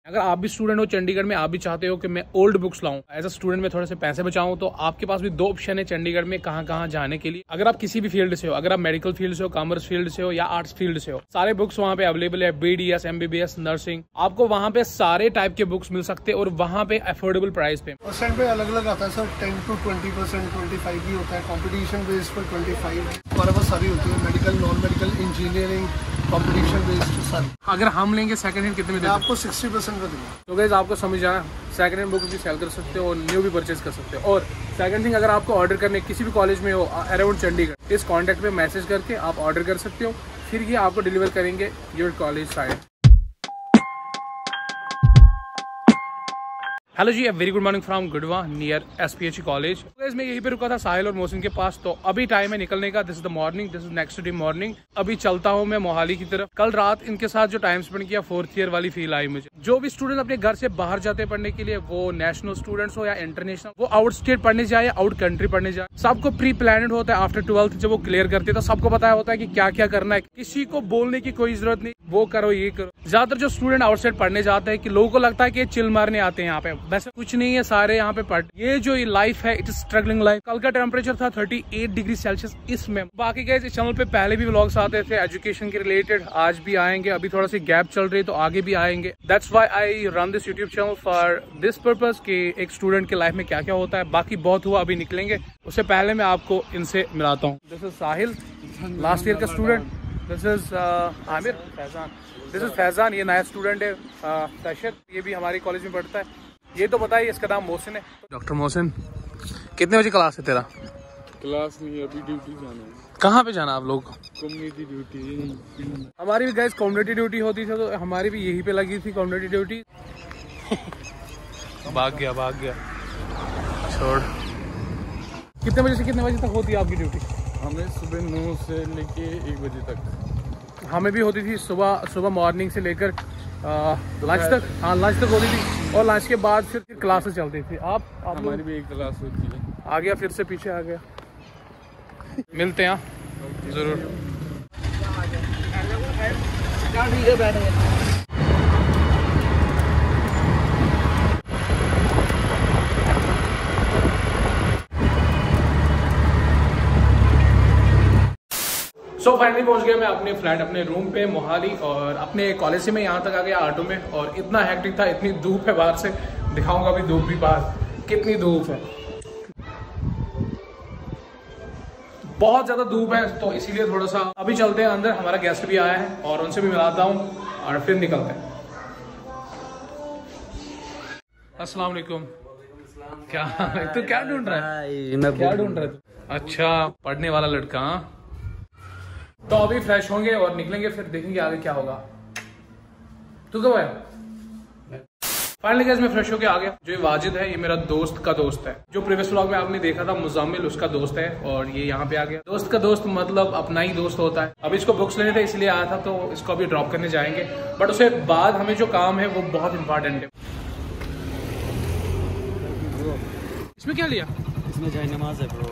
अगर आप भी स्टूडेंट हो चंडीगढ़ में, आप भी चाहते हो कि मैं ओल्ड बुक्स लाऊं, एज अ स्टूडेंट में थोड़े से पैसे बचाऊं, तो आपके पास भी 2 ऑप्शन है चंडीगढ़ में कहां जाने के लिए। अगर आप किसी भी फील्ड से हो, अगर आप मेडिकल फील्ड से हो, कॉमर्स फील्ड से हो या आर्ट्स फील्ड से हो, सारे बुक्स वहाँ पे अवेलेबल है। BDS, MBBS, नर्सिंग, आपको वहाँ पे सारे टाइप के बुक्स मिल सकते हैं और वहाँ पे अफोर्डेबल प्राइस पे। परसेंट पे अलग अलग आता है सर, 10 to 20%, 25 भी होता है, कंपटीशन बेस पर 25 बराबर सारी होती है, medical, non medical, engineering, competition based सारी। अगर हम लेंगे सेकंड हैंड कितने में देंगे? आपको 60% का दूंगा। तो गाइस आपको समझ जाना, सेकंड हैंड बुक्स भी सेल कर सकते हो और न्यू भी परचेज कर सकते हो। और सेकंड थिंग, अगर आपको ऑर्डर करने किसी भी कॉलेज में हो अराउंड चंडीगढ़, इस कॉन्टैक्ट पे मैसेज करके आप ऑर्डर कर सकते हो, फिर ये आपको डिलीवर करेंगे your college side. Hello ji, very good morning from गुडवा नियर SPHE कॉलेज। मैं यहीं पे रुका था साहिल और मोहसिन के पास, तो अभी टाइम है निकलने का। This is the morning, this is next day morning. अभी चलता हूँ मैं मोहाली की तरफ। कल रात इनके साथ जो टाइम स्पेंड किया, 4th ईयर वाली फील आई मुझे। जो भी स्टूडेंट अपने घर से बाहर जाते हैं पढ़ने के लिए, वो नेशनल स्टूडेंट्स हो या इंटरनेशनल, वो आउट स्टेट पढ़ने जाए या आउट कंट्री पढ़ने जाए, सबको प्री प्लान होता है। आफ्टर 12th जब वो क्लियर करते हैं तो सबको पता होता है कि क्या क्या करना है। किसी को बोलने की कोई जरूरत नहीं, वो करो ये करो। ज्यादातर जो स्टूडेंट आउटसाइड पढ़ने जाते हैं कि लोगों को लगता है कि चिल मारने आते हैं यहाँ पे, वैसे कुछ नहीं है, सारे यहाँ पे पढ़। ये जो लाइफ है, इट इज स्ट्रगलिंग लाइफ। कल का टेम्परेचर था 38 डिग्री सेल्सियस इसमें। बाकी गाइस इस चैनल पे पहले भी व्लॉग्स आते थे एजुकेशन के रिलेटेड, आज भी आएंगे। अभी थोड़ा सी गैप चल रही है तो आगे भी आएंगे। That's why I run this YouTube channel for this purpose कि एक स्टूडेंट के लाइफ में क्या क्या होता है। बाकी बहुत हुआ, अभी निकलेंगे। उससे पहले मैं आपको इनसे मिलाता हूँ। This is Sahil, last year का student. This is Aamir, Faizan. This is Faizan, ये नया स्टूडेंट है। तशद, ये भी हमारी कॉलेज में पढ़ता है। ये तो बताइए, इसका नाम मोहसिन है। डॉक्टर मोहसिन, कितने बजे क्लास है तेरा? क्लास नहीं, अभी ड्यूटी जाना है। कहाँ पे जाना आप लोग? Community duty. हमारी भी गाइस कम्युनिटी ड्यूटी होती थी, तो हमारी भी यहीं पे लगी थी कम्युनिटी ड्यूटी। भाग गया छोड़। कितने बजे से कितने बजे तक होती है आपकी ड्यूटी? हमें सुबह 9 से लेके 1 बजे तक। हमें भी होती थी सुबह मॉर्निंग से लेकर लंच तक। हाँ, लंच तक होती थी और लंच के बाद फिर क्लासेस चलती थी। आप हमारी भी एक क्लास होती है। आ गया, फिर से पीछे आ गया। मिलते हैं जरूर। सो फाइनली पहुंच गया मैं अपने फ्लैट, अपने रूम पे मोहाली। और अपने कॉलेज से मैं यहाँ तक आ गया ऑटो में। और इतना हेक्टिक था, इतनी धूप है बाहर से। दिखाऊंगा अभी धूप भी बाहर कितनी धूप है। बहुत ज्यादा धूप है, तो इसीलिए थोड़ा सा अभी चलते हैं अंदर। हमारा गेस्ट भी आया है और उनसे भी मिलाता हूँ और फिर निकलते हैं। अस्सलाम वालेकुम। क्या तू क्या ढूंढ रहा है? क्या ढूंढ रहा है? अच्छा, पढ़ने वाला लड़का। तो अभी फ्रेश होंगे और निकलेंगे, फिर देखेंगे आगे क्या होगा। तू कब आया? फाइनली गाइस मैं फ्रेश होके आ गया। जो ये वाजिद है, ये मेरा दोस्त का दोस्त है। जो प्रीवियस व्लॉग में आपने देखा था, मुजाम्मिल उसका दोस्त है। और ये यहाँ पे आ गया। दोस्त का दोस्त मतलब अपना ही दोस्त होता है। अभी इसको बुक्स लेने थे इसलिए आया था, तो इसको अभी ड्रॉप करने जाएंगे। बट उसके बाद हमें जो काम है वो बहुत इंपॉर्टेंट है। इसमें क्या लिया? इसमें जाए नमाज है ब्रो।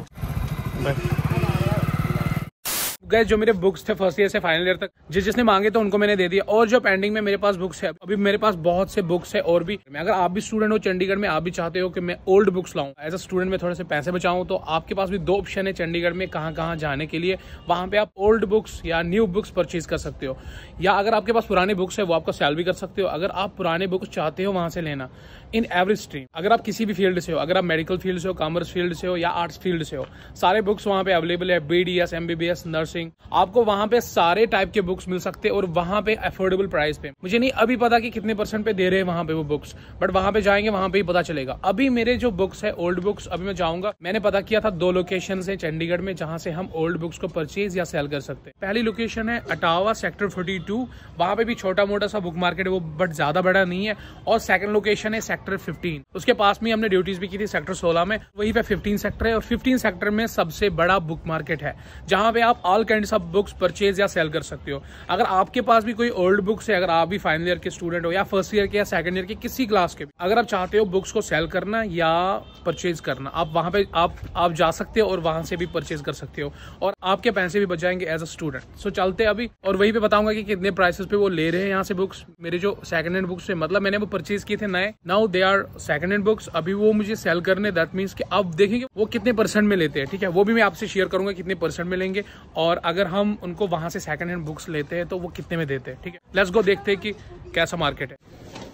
गाइस जो मेरे बुक्स थे फर्स्ट ईयर से फाइनल ईयर तक, जिसने मांगे तो उनको मैंने दे दिया। और जो पेंडिंग में मेरे पास बुक्स है, अभी मेरे पास बहुत से बुक्स है और भी। अगर आप भी स्टूडेंट हो चंडीगढ़ में, आप भी चाहते हो कि मैं ओल्ड बुक्स लाऊं, एज अ स्टूडेंट में थोड़े से पैसे बचाऊं, तो आपके पास भी 2 ऑप्शन है चंडीगढ़ में कहां जाने के लिए। वहां पे आप ओल्ड बुक्स या न्यू बुक्स परचेज कर सकते हो। या अगर आपके पास पुराने बुक्स है, वो आपको सेल भी कर सकते हो। अगर आप पुराने बुक्स चाहते हो वहां से लेना, इन एवरी स्ट्रीम, अगर आप किसी भी फील्ड से हो, अगर आप मेडिकल फील्ड से हो, कॉमर्स फील्ड से हो या आर्ट्स फील्ड से हो, सारे बुक्स वहां पे अवेलेबल है। BDS, MBBS, नर्सिंग, आपको वहां पे सारे टाइप के बुक्स मिल सकते हैं और वहां पे अफोर्डेबल प्राइस पे। मुझे नहीं अभी पता कि कितने % पे दे रहे हैं वहां पे वो बुक्स, बट वहां पे जाएंगे, वहां पे ही पता चलेगा। अभी मेरे जो बुक्स है ओल्ड बुक्स, अभी मैं जाऊंगा। मैंने पता किया था 2 लोकेशन है चंडीगढ़ में जहां से हम ओल्ड बुक्स को परचेज या सेल कर सकते हैं। पहली लोकेशन है अटावा सेक्टर 42, वहां पे भी छोटा मोटा सा बुक मार्केट है वो, बट ज्यादा बड़ा नहीं है। और सेकंड लोकेशन है सेक्टर 15, उसके पास में हमने ड्यूटीज भी की थी सेक्टर 16 में, वहीं पे 15 सेक्टर है। और 15 सेक्टर में सबसे बड़ा बुक मार्केट है, जहां पे आप ऑल कैंडिडेट्स आप बुक्स परचेज या सेल कर सकते हो। अगर आपके पास भी कोई ओल्ड बुक्स है, अगर आप भी फाइनल ईयर के स्टूडेंट हो या फर्स्ट ईयर के या सेकंड ईयर के किसी क्लास के भी, अगर आप चाहते हो बुक्स को सेल करना या परचेज करना, आप वहां पे आप जा सकते हो और वहां से भी परचेज कर सकते हो और आपके पैसे भी बच जाएंगे एज अ स्टूडेंट। सो चलते अभी और वहीं पे बताऊंगा कि कितने प्राइसेस पे वो ले रहे हैं यहाँ से बुक्स। मेरे जो सेकंड हैंड बुक्स है, मतलब मैंने वो परचेज किए थे नए, now they are second hand books, अभी वो मुझे सेल करने, दैट मीन्स कि अब देखेंगे वो कितने परसेंट में लेते हैं। ठीक है, वो भी मैं आपसे शेयर करूंगा कितने परसेंट में लेंगे और अगर हम उनको वहां से सेकंड हैंड बुक्स लेते हैं तो वो कितने में देते हैं। ठीक है, लेट्स गो, देखते हैं कि कैसा मार्केट है।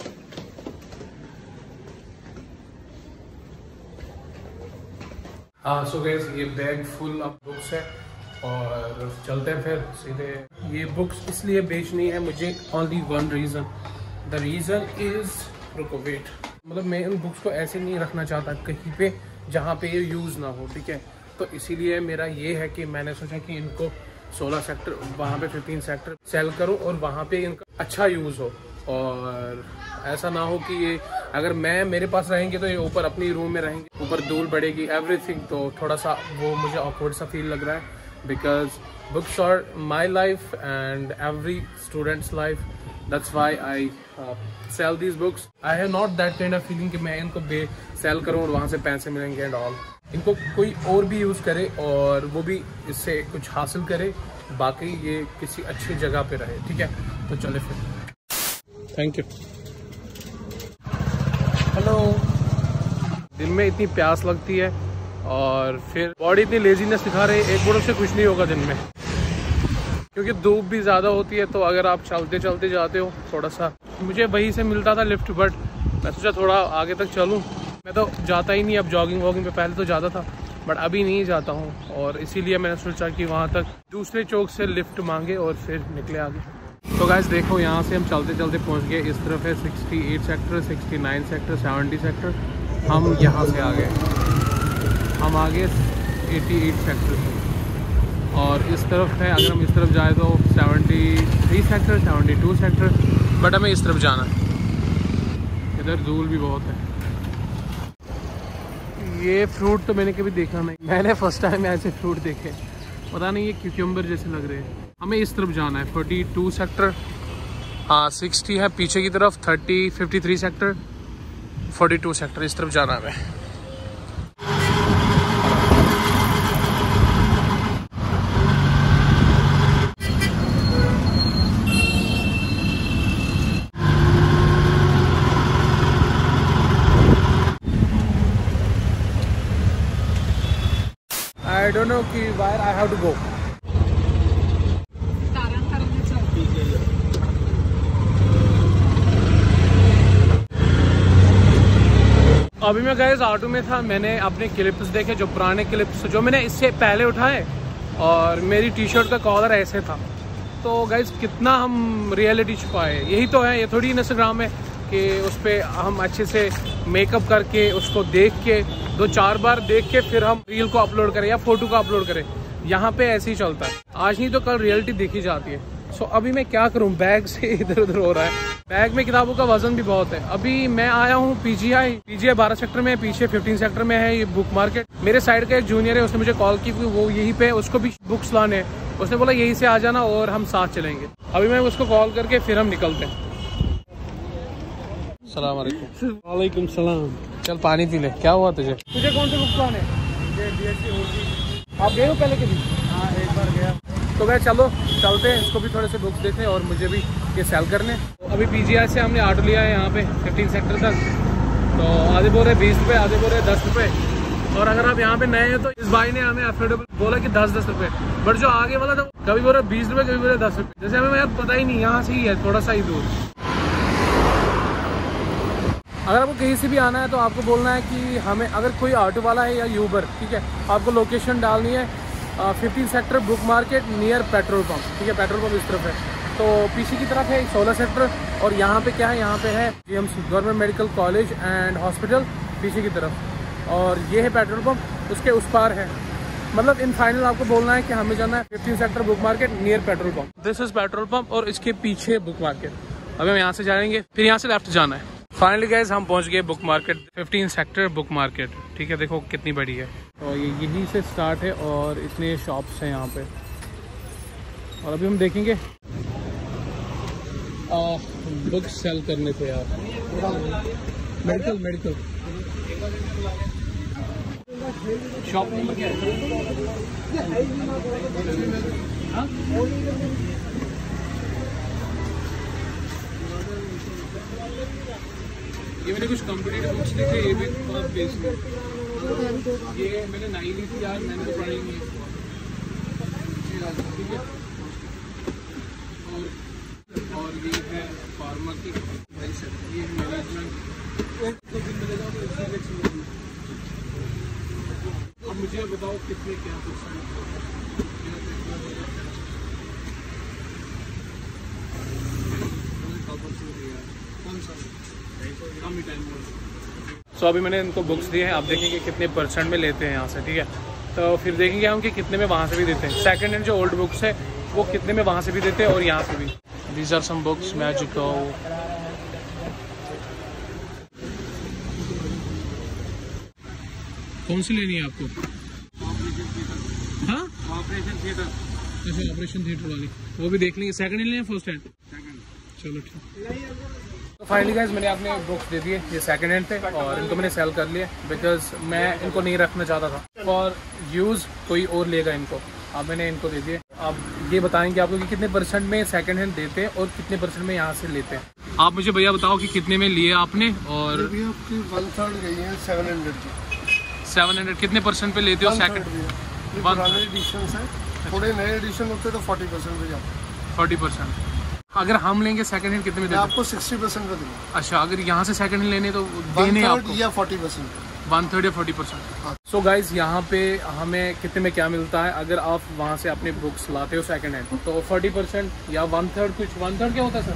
हाँ, सो गाइस ये बैग फुल ऑफ बुक्स है और चलते हैं फिर सीधे। ये बुक्स इसलिए बेचनी है मुझे, only one reason, the reason is, रुको वेट, मतलब मैं इन बुक्स को ऐसे नहीं रखना चाहता कहीं पे जहाँ पे ये यूज़ ना हो। ठीक है, तो इसीलिए मेरा ये है कि मैंने सोचा कि इनको 16 सेक्टर, वहाँ पे 15 सेक्टर सेल करूँ और वहाँ पे इनका अच्छा यूज़ हो और ऐसा ना हो कि ये अगर मेरे पास रहेंगे तो ये ऊपर अपनी रूम में रहेंगे, ऊपर धूल पड़ेगी एवरीथिंग, तो थोड़ा सा वो मुझे ऑकवर्ड सा फील लग रहा है। Because books are my life and every students life, that's why I sell these books. I have not that kind of feeling कि मैं इनको सेल करूँ और वहाँ से पैसे मिलेंगे एंड ऑल। इनको कोई और भी यूज़ करे और वो भी इससे कुछ हासिल करे, बाकी ये किसी अच्छी जगह पे रहे। ठीक है, तो चले फिर। Thank you. हेलो। दिन में इतनी प्यास लगती है और फिर बॉडी इतनी लेजीनेस दिखा रही है, एक बोर्ड से कुछ नहीं होगा दिन में क्योंकि धूप भी ज़्यादा होती है। तो अगर आप चलते चलते जाते हो थोड़ा सा, मुझे वहीं से मिलता था लिफ्ट, बट मैं सोचा थोड़ा आगे तक चलूँ। मैं तो जाता ही नहीं अब जॉगिंग वॉगिंग पे, पहले तो जाता था बट अभी नहीं जाता हूँ और इसीलिए मैंने सोचा कि वहाँ तक दूसरे चौक से लिफ्ट मांगे और फिर निकले आगे। तो गाइस देखो, यहाँ से हम चलते चलते पहुँच गए, इस तरफ है 68 सेक्टर, 69 सेक्टर, 70 सेक्टर, हम यहाँ से आ गए, हम आ गए 88 सेक्टर से और इस तरफ है, अगर हम इस तरफ जाए तो 73 सेक्टर, 72 सेक्टर, बट हमें इस तरफ जाना है। इधर धूल भी बहुत है। ये फ्रूट तो मैंने कभी देखा नहीं, मैंने फर्स्ट टाइम ऐसे फ्रूट देखे, पता नहीं ये क्यूकम्बर जैसे लग रहे हैं। हमें इस तरफ जाना है 42 सेक्टर, हाँ 60 है पीछे की तरफ, 30, 53 सेक्टर, 42 सेक्टर, इस तरफ जाना है हमें। I don't know where I have to go. अभी मैं गाइस ऑटो में था, मैंने अपने क्लिप्स देखे, जो पुराने क्लिप्स जो मैंने इससे पहले उठाए और मेरी टी शर्ट का कॉलर ऐसे था। तो गाइस कितना हम रियलिटी छुपाए, यही तो है, ये थोड़ी इंस्टाग्राम है कि उस पर हम अच्छे से मेकअप करके उसको देख के 2-4 बार देख के फिर हम रील को अपलोड करें या फोटो को अपलोड करें। यहाँ पे ऐसे ही चलता है, आज नहीं तो कल रियलिटी देखी जाती है। सो अभी मैं क्या करूँ, बैग से इधर उधर हो रहा है, बैग में किताबों का वजन भी बहुत है। अभी मैं आया हूँ पीजीआई 12 सेक्टर में, पीछे 15 सेक्टर में है ये बुक मार्केट। मेरे साइड का एक जूनियर है, उसने मुझे कॉल की, वो यहीं पे, उसको भी बुक्स लाने हैं, उसने बोला यहीं से आ जाना और हम साथ चलेंगे। अभी मैं उसको कॉल करके फिर हम निकलते हैं। अस्सलाम वालेकुम। वालेकुम सलाम। चल पानी पी ले, क्या हुआ तुझे? तुझे कौन से बुक्स लाने? आप गए हो पहले कभी? हाँ एक बार गया। तो वह चलो चलते हैं, इसको भी थोड़े से बुक्स देखते हैं और मुझे भी ये सेल करने। अभी पीजीआई से हमने ऑटो लिया है यहाँ पे 15 सेक्टर तक, तो आधे बोल रहे 20 रुपये, आधे बोल रहे 10 रुपये। और अगर आप यहाँ पे नए हैं तो इस भाई ने हमें अफोर्डेबल बोला कि 10-10 रुपये, बट जो आगे वाला था कभी बोल रहा 20 रुपये, कभी बोल रहा 10 रुपये। जैसे हमें यार पता ही नहीं, यहाँ से ही है थोड़ा सा ही दूर। अगर आपको कहीं से भी आना है तो आपको बोलना है कि हमें, अगर कोई ऑटो वाला है या यूबर, ठीक है, आपको लोकेशन डालनी है 15 sector book market near petrol pump. ठीक है, पेट्रोल पंप इस तरफ है, तो पीछे की तरफ है 16 सेक्टर और यहाँ पे क्या है, यहाँ पे है GMC government medical college and hospital पीछे की तरफ, और ये है पेट्रोल पंप, उसके उस पार है। मतलब इन फाइनल आपको बोलना है कि हमें जाना है 15 sector book market near petrol pump. This is petrol pump और इसके पीछे बुक मार्केट। अब हम यहाँ से जाएंगे, फिर यहाँ से लेफ्ट जाना है। फाइनली गाइस हम पहुंच गए book market, 15 sector book market. ठीक है, देखो कितनी बड़ी है, और ये यहीं से स्टार्ट है और इतने शॉप्स हैं यहाँ पे। और अभी हम देखेंगे बुक सेल करने थे यार। मेडिकल शॉप नंबर क्या है? हाँ? ये मैंने कुछ कॉम्पिटेटिव बुक्स ली थी, ये भी बहुत बेस में। ये मैंने 9 ली थी यार, मैंने तो पढ़ी नहीं है, ठीक है। और ये है फार्मा की, ये है मैनेजमेंट। अब मुझे बताओ कितने क्या सो अभी मैंने इनको बुक्स दिए हैं, आप देखेंगे कितने परसेंट में लेते हैं यहाँ से, ठीक है। तो फिर देखेंगे हम कि कितने में वहाँ से भी देते हैं। सेकंड हैंड जो ओल्ड बुक्स है वो कितने में वहाँ से भी देते हैं और यहाँ से भी। These are some books magical. कौन सी लेनी है आपको? हाँ, ऑपरेशन थिएटर। अच्छा, ऑपरेशन थिएटर वाली, वो भी देख लेंगे। सेकंड हैंड लें फर्स्ट हैंड? चलो ठीक। तो फाइनली गाइस मैंने अपने बुक्स दे दिए, ये सेकंड हैंड थे और इनको मैंने सेल कर लिए बिकॉज मैं इनको नहीं रखना चाहता था और यूज़ कोई और लेगा इनको। अब मैंने इनको दे दिए। अब ये बताएंगे आपको कि कितने परसेंट में सेकंड हैंड देते हैं और कितने परसेंट में यहाँ से लेते हैं। आप मुझे भैया बताओ कि कितने में लिए आपने? और अभी आपकी 1/3 गई है 700 की। 700 कितने परसेंट पे लेते हो? सेकंड पुराने एडिशन है, थोड़े नए एडिशन होते तो 40% पे जाते। 40%। अगर हम लेंगे सेकंड हैंड कितने में देते? आपको 60% का दूंगा। अच्छा, अगर यहाँ से सेकंड हैंड लेने तो देने आपको या 40%, 1/3 या 40%। सो गाइज यहाँ पे हमें कितने में क्या मिलता है अगर आप वहाँ से अपने बुक्स लाते हो सेकंड हैंड? तो 40% या 1/3, कुछ 1/3 क्या होता है सर?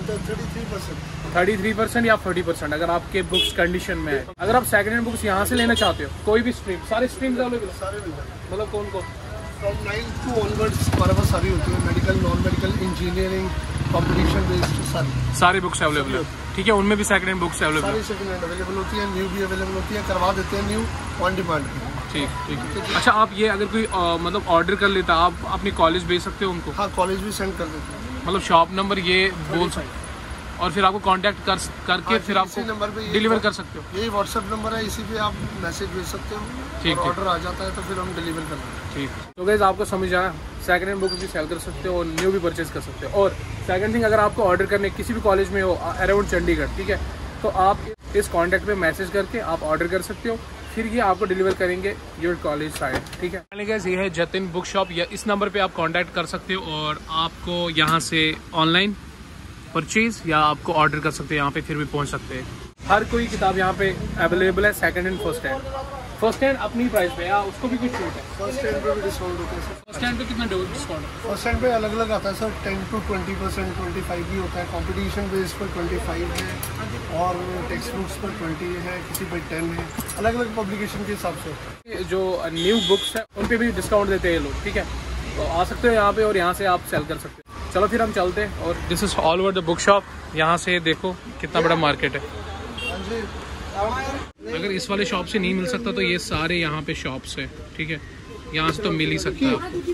33% या 40% अगर आपके बुक्स कंडीशन में है। अगर आप सेकंड हैंड बुक्स यहाँ से लेना चाहते हो, कोई भी स्ट्रीम, सारे स्ट्रीम्स अवेलेबल, सारे मिल जाए। मतलब कौन कौन? फ्रॉम 9 to onwards हमारे पास सारी होती है, medical, non medical, engineering, competition based, सारी बुक्स अवेलेबल है, ठीक है। उनमें भी सेकंड हैंड बुक्स अवेलेबल, सारी सेकंड हैंड अवेलेबल होती है, न्यू भी अवेलेबल होती है, करवा देते हैं न्यू ऑन डिमांड। ठीक ठीक। अच्छा, आप ये अगर कोई मतलब ऑर्डर कर लेता, आप अपनी कॉलेज भेज सकते हो उनको? हाँ, कॉलेज भी सेंड कर देते हैं, मतलब शॉप नंबर ये बोल सकते और फिर आपको कांटेक्ट करके फिर आपको नंबर पे डिलीवर कर सकते हो। यही व्हाट्सएप नंबर है, इसी पे आप मैसेज भेज सकते हो। ठीक, ऑर्डर आ जाता है तो फिर हम डिलीवर कर देते हैं। ठीक। तो गाइस आपको समझ आया, सेकंड हैंड बुक भी सेल कर सकते हो और न्यू भी परचेज कर सकते हो। और सेकंड थिंग, अगर आपको ऑर्डर करने किसी भी कॉलेज में हो अराउंड चंडीगढ़, ठीक है, तो आप इस कॉन्टैक्ट पे मैसेज करके आप ऑर्डर कर सकते हो, फिर ये आपको डिलीवर करेंगे योर कॉलेज साइड, ठीक है। गाइस ये है जतिन बुक शॉप, या इस नंबर पे आप कांटेक्ट कर सकते हो और आपको यहाँ से ऑनलाइन परचेज या आपको ऑर्डर कर सकते हैं, यहाँ पे फिर भी पहुँच सकते हैं। हर कोई किताब यहाँ पे अवेलेबल है, second hand, first hand. First hand अपनी प्राइस पे या उसको भी कुछ छूट है? फर्स्ट हैंड पे भी डिस्काउंट होता है सर। फर्स्ट हैंड पे कितना डिस्काउंट है? फर्स्ट हैंड पे अलग अलग आता है सर, 10 to 20%, 25 भी होता है, कंपटीशन बेस पर 25 है और टेक्स्ट बुक्स पर 20 है, किसी पर 10 है, अलग अलग पब्लिकेशन के हिसाब से। जो न्यू बुक्स है उन पे भी डिस्काउंट देते हैं ये लोग, ठीक है। तो आ सकते हो यहाँ पे और यहाँ से आप सेल कर सकते हो। चलो फिर हम चलते हैं। और this is all over the book shop. यहाँ से देखो कितना बड़ा मार्केट है। अगर इस वाले शॉप से नहीं मिल सकता तो ये सारे यहाँ पे शॉप्स है, ठीक है, यहाँ से तो मिल ही सकता है।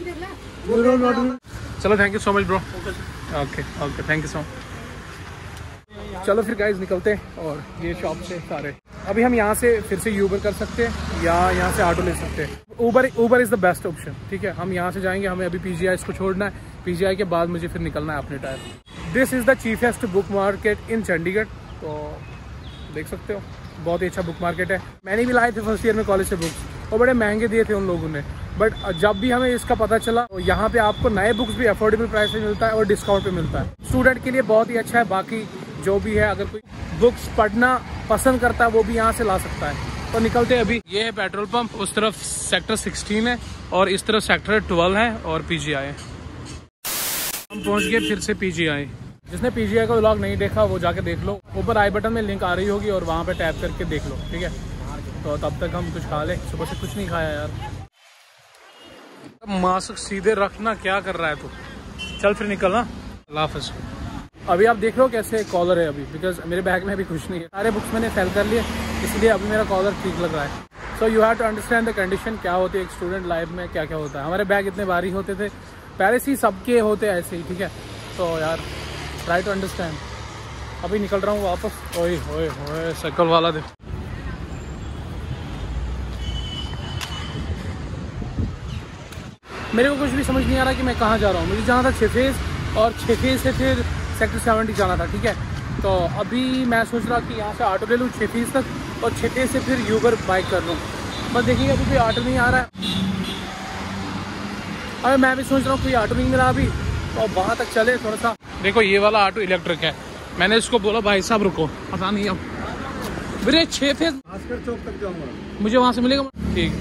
चलो, thank you so much bro. Okay okay, thank you so much. चलो फिर गाइज निकलते हैं। और ये शॉप से सारे, अभी हम यहाँ से फिर से यूबर कर सकते हैं या यहाँ से ऑटो ले सकते हैं। Uber is the best option, ठीक है। हम यहाँ से जाएंगे, हमें अभी PGI को छोड़ना है, PGI के बाद मुझे फिर निकलना है अपने टायर। This is the cheapest book market in Chandigarh. तो देख सकते हो, बहुत ही अच्छा बुक मार्केट है। मैंने भी लाए थे फर्स्ट ईयर में कॉलेज से बुक्स, और बड़े महंगे दिए थे उन लोगों ने, बट जब भी हमें इसका पता चला तो यहाँ पे आपको नए बुक्स भी अफोर्डेबल प्राइस में मिलता है और डिस्काउंट पे मिलता है। स्टूडेंट के लिए बहुत ही अच्छा है। बाकी जो भी है, अगर कोई बुक्स पढ़ना पसंद करता है वो भी यहाँ से ला सकता है। तो निकलते हैं अभी। ये है पेट्रोल पंप, उस तरफ सेक्टर 16 है और इस तरफ सेक्टर 12 है और PGI है। हम पहुँच गए फिर से PGI। जिसने PGI का व्लॉग नहीं देखा वो जाके देख लो, ऊपर आई बटन में लिंक आ रही होगी और वहाँ पे टैप करके देख लो, ठीक है। तो तब तक हम कुछ खा ले, सुबह से कुछ नहीं खाया यार। मास्क सीधे रखना, क्या कर रहा है तू? चल फिर निकलना। अल्लाह हाफ़िज़। अभी आप देख लो कैसे कॉलर है अभी, बिकॉज मेरे बैग में अभी कुछ नहीं है, सारे बुक्स मैंने सेल कर लिए, इसलिए अभी मेरा कॉलर ठीक लग रहा है। So you have to understand the condition, क्या होती है एक स्टूडेंट लाइफ में, क्या क्या होता है। हमारे बैग इतने भारी होते थे पेरिस ही सबके होते हैं ऐसे ही, ठीक है। तो यार ट्राई टू अंडरस्टैंड। अभी निकल रहा हूँ वापस। ओए होए होए साइकिल वाला देख। मेरे को कुछ भी समझ नहीं आ रहा कि मैं कहाँ जा रहा हूँ। मुझे जाना था 6 फेज़ और 6 फेज़ से फिर सेक्टर 70 जाना था, ठीक है। तो अभी मैं सोच रहा कि यहाँ से ऑटो ले लूँ 6 फेज़ तक और 6 फेज़ से फिर यूबर बाइक कर लूँ। बस देखिए अभी कोई ऑटो नहीं आ रहा है। अरे मैं भी सोच रहा हूँ कोई ऑटो नहीं मिला अभी, तो वहाँ तक चले थोड़ा सा। देखो ये वाला ऑटो इलेक्ट्रिक है। मैंने इसको बोला भाई साहब रुको, पता नहीं अब मेरे 6 फेज़ भास्कर चौक तक जाऊँगा, मुझे वहाँ से मिलेगा। ठीक,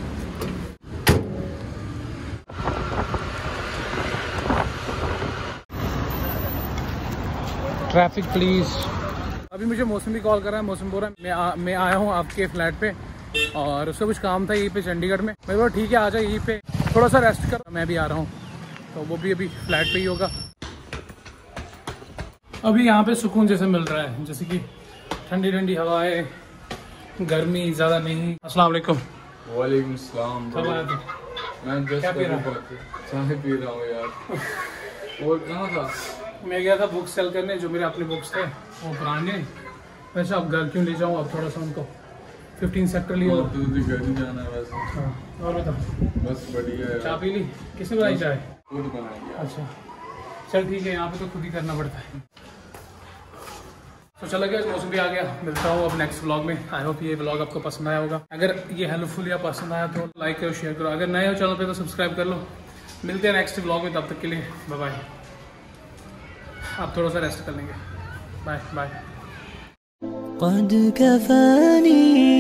ट्रैफिक प्लीज। अभी मुझे मौसम भी कॉल कर रहा है। मौसम बोल रहा है मैं आया हूँ आपके फ्लैट पे और उससे कुछ काम था यहीं पे चंडीगढ़ में। मैं बोला ठीक है आ जाए, यहीं पे थोड़ा सा रेस्ट कर, मैं भी आ रहा हूँ। तो वो भी अभी फ्लैट पे ही होगा। अभी यहाँ पे सुकून जैसे मिल रहा है, जैसे कि ठंडी ठंडी हवाएं, गर्मी ज़्यादा नहीं। अस्सलाम वालेकुम। वालेकुम सलाम। मैं क्या पी रहा चाय पी रहा हूँ यार। और कहाँ था? मैं गया था बुक सेल करने, जो मेरे अपने बुक्स थे वो पुराने। वैसे अब घर क्यों ले जाऊँ, अब थोड़ा सा उनको 15 सेक्टर लिया। तो तुझे घर ही जाना है वैसे। हाँ और बता। बस बढ़िया है। चाय पी ली? किसने बनाई चाय? खुद बनाएंगे। अच्छा चल ठीक है, यहाँ पे तो खुद ही करना पड़ता है। तो चला गया, मौसम भी आ गया। मिलता हूँ अब नेक्स्ट व्लॉग में। आई होप ये व्लॉग आपको पसंद आया होगा। अगर ये हेल्पफुल या पसंद आया तो लाइक करो, शेयर करो। अगर नए हो चैनल पे तो सब्सक्राइब कर लो। मिलते हैं नेक्स्ट व्लॉग में, तब तक के लिए बाय बाय। आप थोड़ा सा रेस्ट कर लेंगे। Bye bye. قد كفاني